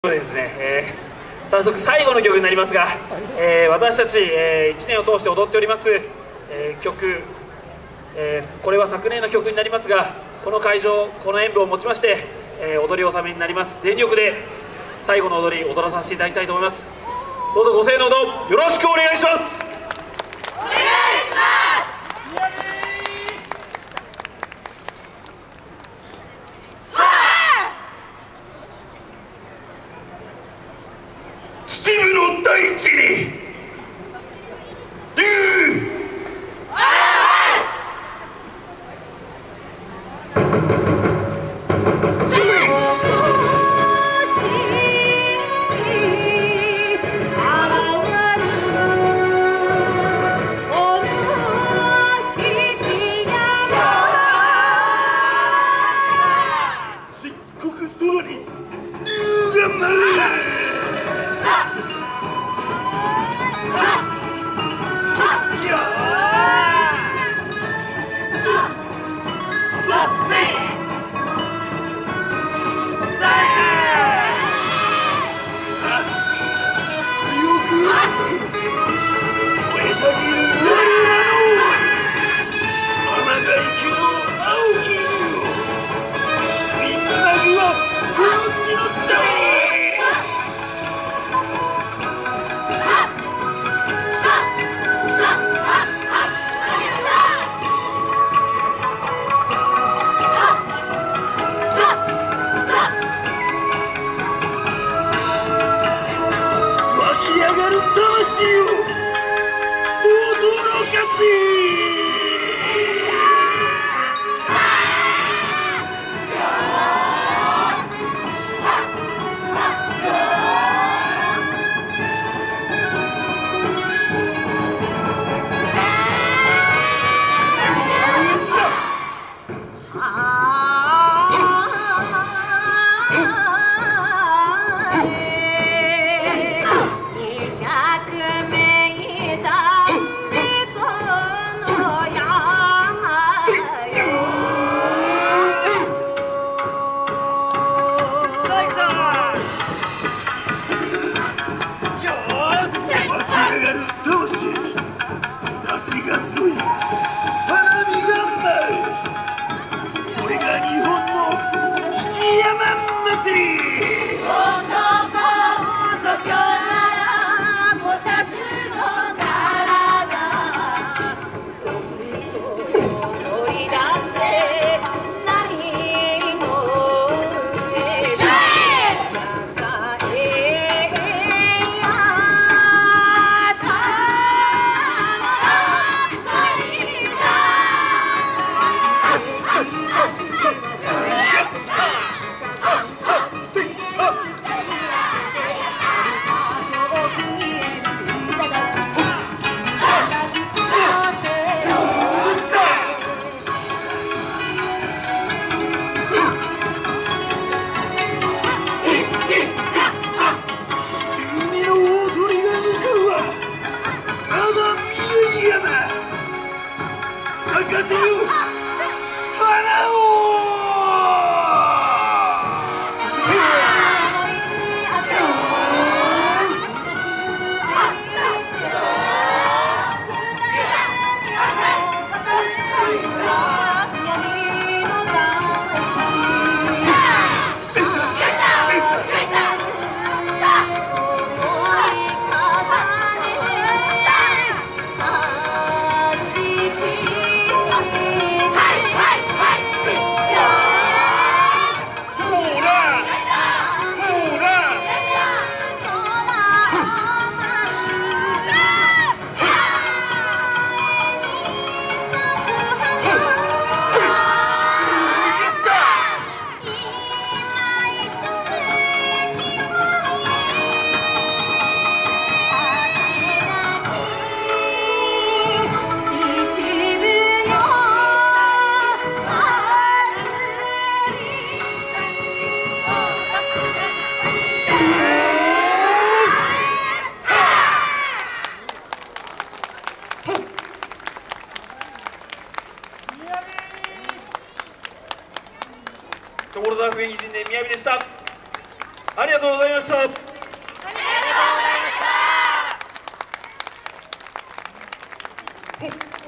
そうですね、早速最後の曲になりますが、私たち、1年を通して踊っております、曲、これは昨年の曲になりますが、この会場、この演舞をもちまして、踊り納めになります。全力で最後の踊り踊らさせていただきたいと思います。どうぞご声援のほどよろしくお願いします。 お願いします。 秩父の大地にほっ